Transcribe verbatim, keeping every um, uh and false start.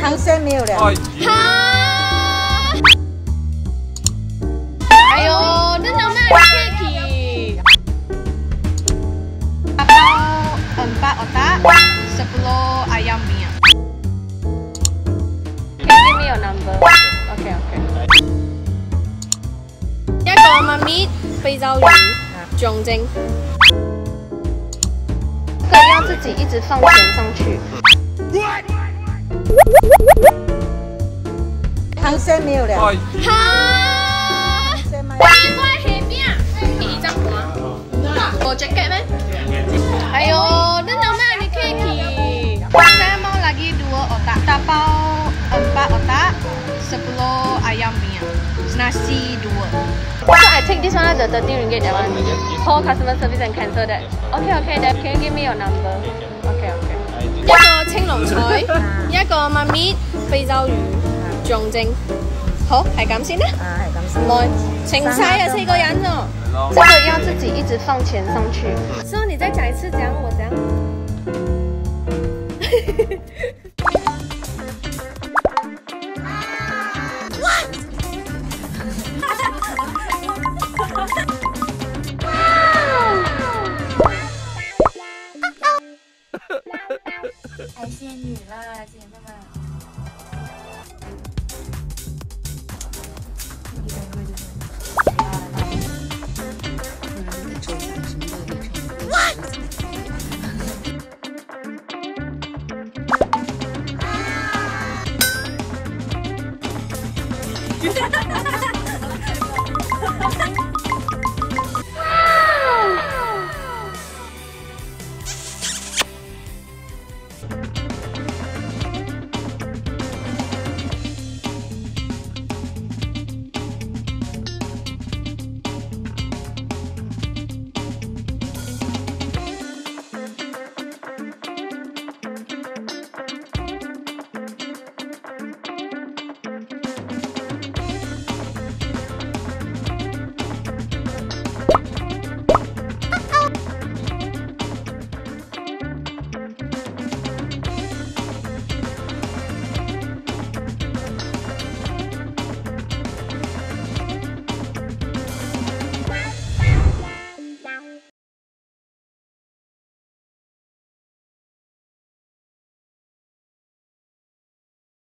螃蟹没有了。 哈！哎呦，真的咩 cake？ Atau empat otak, sepuluh ayam minyak. Can you give me your number? Okay, okay. 一個媽咪非洲魚象徵，這個要自己一直放錢上去。 螃蟹沒有了。 哈！奇怪係咩啊？二十半。我 jacket 咩？哎呦，真的咩？你 cake？ Saya mau lagi dua otak. Tapau empat otak, sepuluh ayam minyak. Nasi dua. So I take this one, the thirty ringgit that one. Call customer service and cancel that. Okay, okay. Then can you give me your number? Okay, okay. 一個青龍菜，一個媽咪非洲魚象徵。好，係咁先啦。 啊，係咁先。 來，請晒啊，四個人哦。這個要自己一直放錢上去。所以你再講一次，講我講。 爱仙女啦，姐妹们。What？